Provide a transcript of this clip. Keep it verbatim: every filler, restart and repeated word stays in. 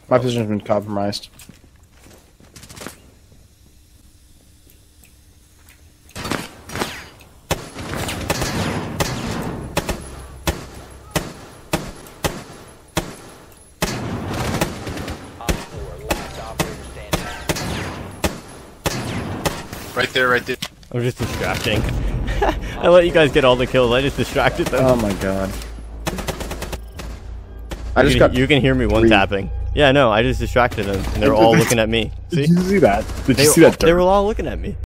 My position's been compromised. Right there, right there. I'm just distracting. I let you guys get all the kills. I just distracted them. Oh my god. I you just can, got. You can hear me one three. tapping. Yeah, no, I just distracted them, and they're all looking at me. See? Did you see that? Did They, you see that? they dirt? were all looking at me.